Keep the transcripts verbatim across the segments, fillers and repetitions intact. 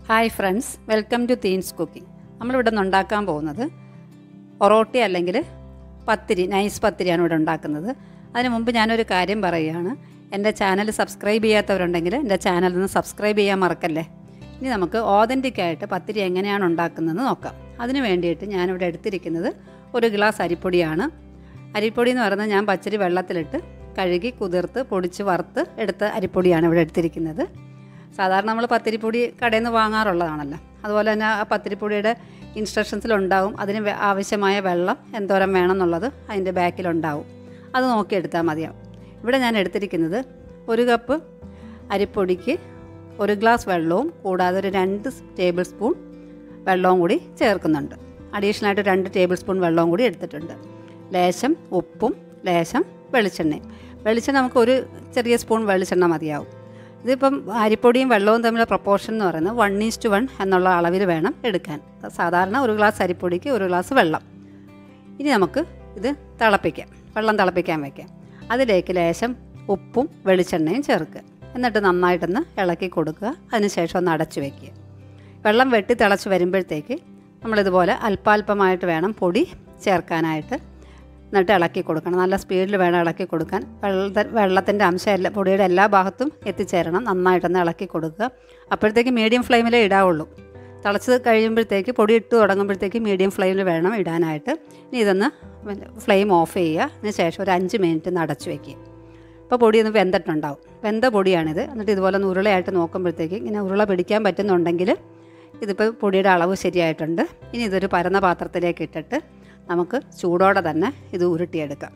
Hi friends, welcome to തീൻസ് cooking. നമ്മളിവിടെ നിന്ന് ഉണ്ടാക്കാൻ പോകുന്നത് ഒറോട്ടി അല്ലെങ്കിൽ പത്തിരി, നൈസ് പത്തിരിയാണ് ഇവിടെ ഉണ്ടാക്കുന്നത്. അതിന് മുമ്പ് ഞാനൊരു കാര്യം പറയുകയാണ്. എൻ്റെ ചാനൽ സബ്സ്ക്രൈബ് ചെയ്യാത്തവരുണ്ടെങ്കിൽ എൻ്റെ ചാനലിൽ നിന്ന് സബ്സ്ക്രൈബ് ചെയ്യാൻ മറക്കല്ലേ. ഇനി നമുക്ക് ഓതൻറ്റിക്കായിട്ട് പത്തിരി എങ്ങനെയാണ് ഉണ്ടാക്കുന്നതെന്ന് നോക്കാം. അതിന് വേണ്ടിയിട്ട് ഞാനിവിടെ എടുത്തിരിക്കുന്നത് ഒരു ഗ്ലാസ് അരിപ്പൊടിയാണ്. അരിപ്പൊടി എന്ന് പറയുന്നത് ഞാൻ പച്ചരി വെള്ളത്തിലിട്ട് കഴുകി കുതിർത്ത് പൊടിച്ച് വറുത്ത് എടുത്ത അരിപ്പൊടിയാണ് ഇവിടെ എടുത്തിരിക്കുന്നത്. സാധാരണ നമ്മൾ പത്തിരിപ്പൊടി കടയിൽ നിന്ന് വാങ്ങാറുള്ളതാണല്ലോ. അതുപോലെ തന്നെ ആ പത്തിരിപ്പൊടിയുടെ ഇൻസ്ട്രക്ഷൻസിലുണ്ടാവും അതിന് ആവശ്യമായ വെള്ളം എന്തോരം വേണം എന്നുള്ളത് അതിൻ്റെ ബാക്കിലുണ്ടാവും. അത് നോക്കിയെടുത്താൽ മതിയാവും. ഇവിടെ ഞാൻ എടുത്തിരിക്കുന്നത് ഒരു കപ്പ് അരിപ്പൊടിക്ക് ഒരു ഗ്ലാസ് വെള്ളവും കൂടാതെ ഒരു രണ്ട് ടേബിൾ സ്പൂൺ വെള്ളവും കൂടി ചേർക്കുന്നുണ്ട്. അഡീഷണലായിട്ട് രണ്ട് ടേബിൾ സ്പൂൺ വെള്ളവും കൂടി എടുത്തിട്ടുണ്ട്. ലേശം ഉപ്പും ലേശം വെളിച്ചെണ്ണയും. വെളിച്ചെണ്ണ നമുക്ക് ഒരു ചെറിയ സ്പൂൺ വെളിച്ചെണ്ണ മതിയാവും. ഇതിപ്പം അരിപ്പൊടിയും വെള്ളവും തമ്മിലുള്ള പ്രപ്പോർഷൻ എന്ന് പറയുന്നത് വൺ ഈസ്റ്റ് വൺ എന്നുള്ള അളവിൽ വേണം എടുക്കാൻ. സാധാരണ ഒരു ഗ്ലാസ് അരിപ്പൊടിക്ക് ഒരു ഗ്ലാസ് വെള്ളം. ഇനി നമുക്ക് ഇത് തിളപ്പിക്കാം, വെള്ളം തിളപ്പിക്കാൻ വയ്ക്കാം. അതിലേക്ക് ലേശം ഉപ്പും വെളിച്ചെണ്ണയും ചേർക്കുക. എന്നിട്ട് നന്നായിട്ടൊന്ന് ഇളക്കി കൊടുക്കുക. അതിനുശേഷം ഒന്ന് അടച്ചു വയ്ക്കുക. വെള്ളം വെട്ടി തിളച്ച് വരുമ്പോഴത്തേക്ക് നമ്മളിതുപോലെ അല്പാൽപമായിട്ട് വേണം പൊടി ചേർക്കാനായിട്ട്. എന്നിട്ട് ഇളക്കി കൊടുക്കണം. നല്ല സ്പീഡിൽ വേണം ഇളക്കി കൊടുക്കാൻ. വെള്ള വെള്ളത്തിൻ്റെ അംശം എല്ലാ പൊടിയുടെ എല്ലാ ഭാഗത്തും എത്തിച്ചേരണം. നന്നായിട്ടൊന്ന് ഇളക്കി കൊടുക്കുക. അപ്പോഴത്തേക്ക് മീഡിയം ഫ്ലെയിമിലേ ഇടാവുള്ളൂ. തിളച്ച് കഴിയുമ്പോഴത്തേക്ക് പൊടി ഇട്ട് തുടങ്ങുമ്പോഴത്തേക്ക് മീഡിയം ഫ്ലെയിമിൽ വേണം ഇടാനായിട്ട്. ഇനി ഇതൊന്ന് ഫ്ലെയിം ഓഫ് ചെയ്യുക. അതിന് ശേഷം ഒരു അഞ്ച് മിനിറ്റ് ഒന്ന് അടച്ചു വയ്ക്കുക. ഇപ്പോൾ പൊടി ഒന്ന് വെന്തിട്ടുണ്ടാവും. വെന്ത പൊടിയാണിത്. എന്നിട്ട് ഇതുപോലെ ഒന്ന് ഉരുളയായിട്ട് നോക്കുമ്പോഴത്തേക്ക് ഇങ്ങനെ ഉരുള പിടിക്കാൻ പറ്റുന്നുണ്ടെങ്കിൽ ഇതിപ്പോൾ പൊടിയുടെ അളവ് ശരിയായിട്ടുണ്ട്. ഇനി ഇതൊരു പരന്ന പാത്രത്തിലേക്ക് ഇട്ടിട്ട് നമുക്ക് ചൂടോടെ തന്നെ ഇത് ഉരുട്ടിയെടുക്കാം.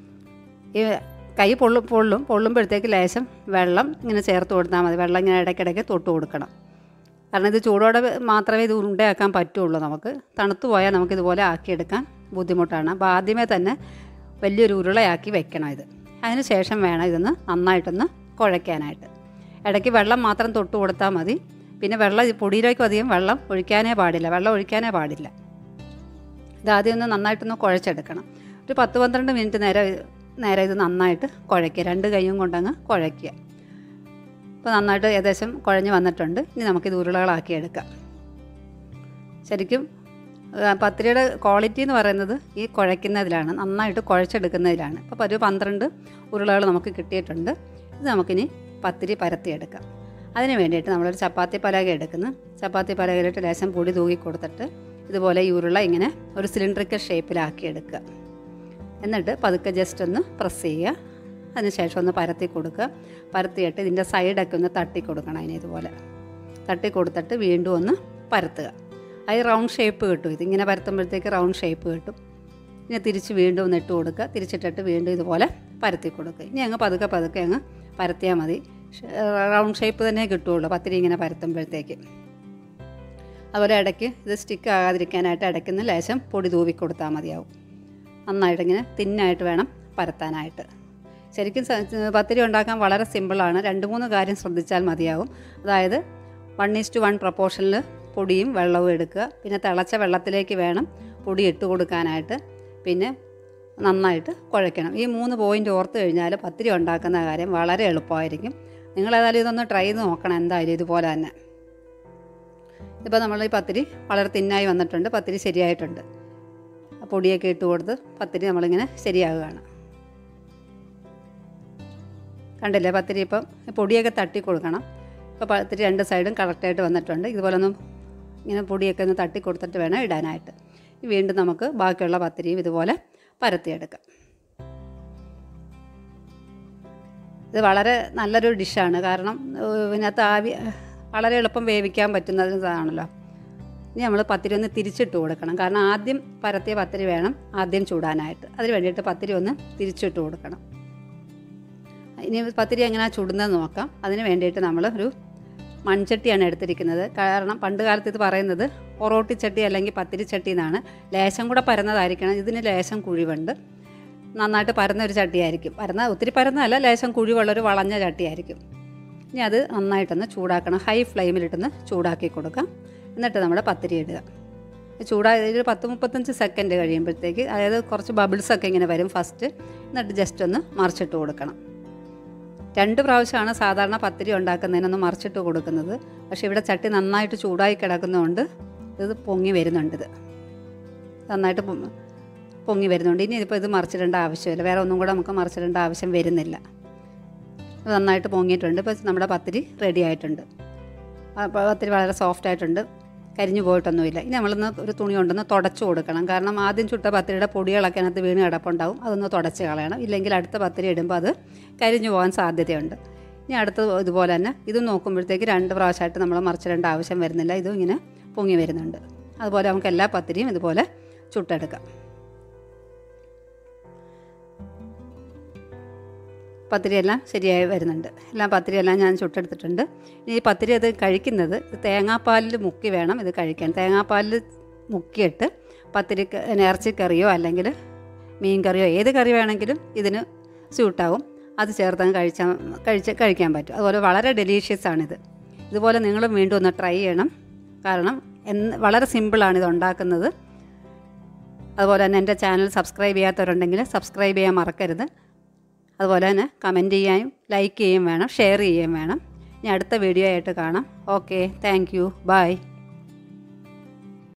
ഈ കൈ പൊള്ളും പൊള്ളും പൊള്ളുമ്പോഴത്തേക്ക് ലേശം വെള്ളം ഇങ്ങനെ ചേർത്ത് കൊടുത്താൽ മതി. വെള്ളം ഇങ്ങനെ ഇടയ്ക്കിടയ്ക്ക് തൊട്ട് കൊടുക്കണം. കാരണം ഇത് ചൂടോടെ മാത്രമേ ഇത് ഉരുണ്ടയാക്കാൻ പറ്റുള്ളൂ. നമുക്ക് തണുത്തു പോയാൽ നമുക്കിതുപോലെ ആക്കിയെടുക്കാൻ ബുദ്ധിമുട്ടാണ്. അപ്പോൾ ആദ്യമേ തന്നെ വലിയൊരു ഉരുളയാക്കി വെക്കണം ഇത്. അതിന് ശേഷം വേണം ഇതൊന്ന് നന്നായിട്ടൊന്ന് കുഴയ്ക്കാനായിട്ട്. ഇടയ്ക്ക് വെള്ളം മാത്രം തൊട്ട് കൊടുത്താൽ മതി. പിന്നെ വെള്ളം പൊടിയിലേക്കും അധികം വെള്ളം ഒഴിക്കാനേ പാടില്ല. വെള്ളം ഒഴിക്കാനേ പാടില്ല. ഇതാദ്യം ഒന്ന് നന്നായിട്ടൊന്ന് കുഴച്ചെടുക്കണം. ഒരു പത്ത് പന്ത്രണ്ട് മിനിറ്റ് നേരം നേരെ ഇത് നന്നായിട്ട് കുഴയ്ക്കുക. രണ്ട് കൈയും കൊണ്ടങ്ങ് കുഴയ്ക്കുക. ഇപ്പോൾ നന്നായിട്ട് ഏകദേശം കുഴഞ്ഞ് വന്നിട്ടുണ്ട്. ഇനി നമുക്കിത് ഉരുളകളാക്കി എടുക്കാം. ശരിക്കും പത്തിരിയുടെ ക്വാളിറ്റി എന്ന് പറയുന്നത് ഈ കുഴയ്ക്കുന്നതിലാണ്, നന്നായിട്ട് കുഴച്ചെടുക്കുന്നതിലാണ്. ഇപ്പോൾ ഒരു പന്ത്രണ്ട് ഉരുളകൾ നമുക്ക് കിട്ടിയിട്ടുണ്ട്. ഇത് നമുക്കിനി പത്തിരി പരത്തിയെടുക്കാം. അതിന് വേണ്ടിയിട്ട് നമ്മളൊരു ചപ്പാത്തി പലക എടുക്കുന്നു. ചപ്പാത്തി പലകയിലിട്ട് ലേശം പൊടി തൂക്കി കൊടുത്തിട്ട് ഇതുപോലെ ഈ ഉരുള ഇങ്ങനെ ഒരു സിലിണ്ടറിക്കൽ ഷേപ്പിലാക്കി എടുക്കുക. എന്നിട്ട് പതുക്കെ ജസ്റ്റ് ഒന്ന് പ്രസ് ചെയ്യുക. അതിനുശേഷം ഒന്ന് പരത്തി കൊടുക്കുക. പരത്തിയിട്ട് ഇതിൻ്റെ സൈഡൊക്കെ ഒന്ന് തട്ടി കൊടുക്കണം. അതിന് ഇതുപോലെ തട്ടി കൊടുത്തിട്ട് വീണ്ടും ഒന്ന് പരത്തുക. അത് റൗണ്ട് ഷേപ്പ് കിട്ടും. ഇതിങ്ങനെ പരത്തുമ്പോഴത്തേക്ക് റൗണ്ട് ഷേപ്പ് കിട്ടും. ഇനി തിരിച്ച് വീണ്ടും ഒന്ന് ഇട്ട് കൊടുക്കുക. തിരിച്ചിട്ടിട്ട് വീണ്ടും ഇതുപോലെ പരത്തി കൊടുക്കുക. ഇനി അങ്ങ് പതുക്കെ പതുക്കെ അങ്ങ് പരത്തിയാൽ മതി. റൗണ്ട് ഷേപ്പ് തന്നെ കിട്ടുകയുള്ളൂ പത്തിരി ഇങ്ങനെ പരത്തുമ്പോഴത്തേക്ക്. അതുപോലെ ഇടയ്ക്ക് ഇത് സ്റ്റിക്ക് ആകാതിരിക്കാനായിട്ട് ഇടയ്ക്കുന്ന് ലേശം പൊടി തൂവി കൊടുത്താൽ മതിയാവും. നന്നായിട്ടിങ്ങനെ തിന്നായിട്ട് വേണം പരത്താനായിട്ട്. ശരിക്കും പത്തിരി ഉണ്ടാക്കാൻ വളരെ സിമ്പിളാണ്. രണ്ട് മൂന്ന് കാര്യം ശ്രദ്ധിച്ചാൽ മതിയാവും. അതായത് വൺ ഈസ്റ്റ് വൺ പ്രപ്പോർഷനിൽ പൊടിയും വെള്ളവും എടുക്കുക. പിന്നെ തിളച്ച വെള്ളത്തിലേക്ക് വേണം പൊടി ഇട്ട് കൊടുക്കാനായിട്ട്. പിന്നെ നന്നായിട്ട് കുഴയ്ക്കണം. ഈ മൂന്ന് പോയിൻ്റ് ഓർത്ത് കഴിഞ്ഞാൽ പത്തിരി ഉണ്ടാക്കുന്ന കാര്യം വളരെ എളുപ്പമായിരിക്കും. നിങ്ങളേതായാലും ഇതൊന്ന് ട്രൈ ചെയ്ത് നോക്കണം. എന്തായാലും ഇതുപോലെ തന്നെ. ഇപ്പോൾ നമ്മൾ ഈ പത്തിരി വളരെ തിന്നായി വന്നിട്ടുണ്ട്. പത്തിരി ശരിയായിട്ടുണ്ട്. പൊടിയൊക്കെ ഇട്ട് കൊടുത്ത് പത്തിരി നമ്മളിങ്ങനെ ശരിയാകുകയാണ്. കണ്ടില്ലേ പത്തിരി ഇപ്പം പൊടിയൊക്കെ തട്ടി കൊടുക്കണം. ഇപ്പോൾ പത്തിരി രണ്ട് സൈഡും കറക്റ്റായിട്ട് വന്നിട്ടുണ്ട്. ഇതുപോലെ ഒന്നും ഇങ്ങനെ പൊടിയൊക്കെ ഒന്ന് തട്ടി കൊടുത്തിട്ട് വേണം ഇടാനായിട്ട്. വീണ്ടും നമുക്ക് ബാക്കിയുള്ള പത്തിരിയും ഇതുപോലെ പരത്തിയെടുക്കാം. ഇത് വളരെ നല്ലൊരു ഡിഷാണ്. കാരണം ഇതിനകത്ത് ആവി വളരെ എളുപ്പം വേവിക്കാൻ പറ്റുന്നതാണല്ലോ. ഇനി നമ്മൾ പത്തിരി ഒന്ന് തിരിച്ചിട്ട് കൊടുക്കണം. കാരണം ആദ്യം പരത്തിയ പത്തിരി വേണം ആദ്യം ചൂടാനായിട്ട്. അതിന് വേണ്ടിയിട്ട് പത്തിരി ഒന്ന് തിരിച്ചിട്ട് കൊടുക്കണം. ഇനി പത്തിരി എങ്ങനെയാണ് ചുടുന്നതെന്ന് നോക്കാം. അതിന് വേണ്ടിയിട്ട് നമ്മൾ ഒരു മൺചട്ടിയാണ് എടുത്തിരിക്കുന്നത്. കാരണം പണ്ട് കാലത്ത് ഇത് പറയുന്നത് ഒറോട്ടി ചട്ടി അല്ലെങ്കിൽ പത്തിരി ചട്ടി എന്നാണ്. ലേശം കൂടെ പരന്നതായിരിക്കണം. ഇതിന് ലേശം കുഴിവുണ്ട്. നന്നായിട്ട് പരന്നൊരു ചട്ടിയായിരിക്കും. പരന്ന ഒത്തിരി പരന്നതല്ല, ലേശം കുഴിവുള്ളൊരു വളഞ്ഞ ചട്ടിയായിരിക്കും. ഇനി അത് നന്നായിട്ടൊന്ന് ചൂടാക്കണം. ഹൈ ഫ്ലെയിമിലിട്ടൊന്ന് ചൂടാക്കി കൊടുക്കാം. എന്നിട്ട് നമ്മുടെ പത്തിരി ഇടുക. ചൂടായി ഒരു പത്ത് മുപ്പത്തഞ്ച് സെക്കൻഡ് കഴിയുമ്പോഴത്തേക്ക്, അതായത് കുറച്ച് ബബിൾസൊക്കെ ഇങ്ങനെ വരും ഫസ്റ്റ്. എന്നിട്ട് ജസ്റ്റ് ഒന്ന് മറിച്ചിട്ട് കൊടുക്കണം. രണ്ട് പ്രാവശ്യമാണ് സാധാരണ പത്തിരി ഉണ്ടാക്കുന്നതിനൊന്ന് മറിച്ചിട്ട് കൊടുക്കുന്നത്. പക്ഷേ ഇവിടെ ചട്ടി നന്നായിട്ട് ചൂടായി കിടക്കുന്നതുകൊണ്ട് ഇത് പൊങ്ങി വരുന്നുണ്ട്. ഇത് നന്നായിട്ട് പൊങ്ങി വരുന്നുണ്ട്. ഇനി ഇതിപ്പോൾ ഇത് മറിച്ചിടേണ്ട ആവശ്യമില്ല, വേറെ ഒന്നും കൂടെ നമുക്ക് മറിച്ചിടേണ്ട ആവശ്യം വരുന്നില്ല. നന്നായിട്ട് പൊങ്ങിയിട്ടുണ്ട്. ഇപ്പോൾ നമ്മുടെ പത്തിരി റെഡി ആയിട്ടുണ്ട്. പത്തിരി വളരെ സോഫ്റ്റ് ആയിട്ടുണ്ട്, കരിഞ്ഞു പോയിട്ടൊന്നുമില്ല. ഇനി നമ്മളൊന്ന് ഒരു തുണി കൊണ്ടൊന്ന് തുടച്ചു കൊടുക്കണം. കാരണം ആദ്യം ചുട്ട പത്തിരിയുടെ പൊടികളൊക്കെ അതിനകത്ത് വീണ് കിടപ്പുണ്ടാവും, അതൊന്ന് തുടച്ച് കളയണം. ഇല്ലെങ്കിൽ അടുത്ത പത്തിരി ഇടുമ്പോൾ അത് കരിഞ്ഞു പോകാൻ സാധ്യതയുണ്ട്. ഇനി അടുത്തത് ഇതുപോലെ തന്നെ ഇത് നോക്കുമ്പോഴത്തേക്ക് രണ്ട് പ്രാവശ്യമായിട്ട് നമ്മൾ മറിച്ചിടേണ്ട ആവശ്യം വരുന്നില്ല. ഇതും ഇങ്ങനെ പൊങ്ങി വരുന്നുണ്ട്. അതുപോലെ നമുക്ക് എല്ലാ പത്തിരിയും ഇതുപോലെ ചുട്ടെടുക്കാം. പത്തിരിയെല്ലാം ശരിയായി വരുന്നുണ്ട്. എല്ലാം പത്തിരിയെല്ലാം ഞാൻ ചുട്ടെടുത്തിട്ടുണ്ട്. ഇനി ഈ പത്തിരി അത് കഴിക്കുന്നത് തേങ്ങാപ്പാലിൽ മുക്കി വേണം ഇത് കഴിക്കാൻ. തേങ്ങാപ്പാലിൽ മുക്കിയിട്ട് പത്തിരി ഇറച്ചിക്കറിയോ അല്ലെങ്കിൽ മീൻ കറിയോ ഏത് കറി വേണമെങ്കിലും ഇതിന് സ്യൂട്ടാവും. അത് ചേർത്ത് കഴിച്ചാൽ കഴിച്ച് കഴിക്കാൻ പറ്റും. അതുപോലെ വളരെ ഡെലീഷ്യസ് ആണിത്. ഇതുപോലെ നിങ്ങളും വീണ്ടും ഒന്ന് ട്രൈ ചെയ്യണം. കാരണം എന്ന് വളരെ സിമ്പിളാണ് ഇത് ഉണ്ടാക്കുന്നത്. അതുപോലെ തന്നെ എൻ്റെ ചാനൽ സബ്സ്ക്രൈബ് ചെയ്യാത്തവരുണ്ടെങ്കിൽ സബ്സ്ക്രൈബ് ചെയ്യാൻ മറക്കരുത്. അതുപോലെ തന്നെ കമൻറ്റ് ചെയ്യാനും ലൈക്ക് ചെയ്യുകയും വേണം, ഷെയർ ചെയ്യുകയും വേണം. ഇനി അടുത്ത വീഡിയോ ആയിട്ട് കാണാം. Okay, thank you, by.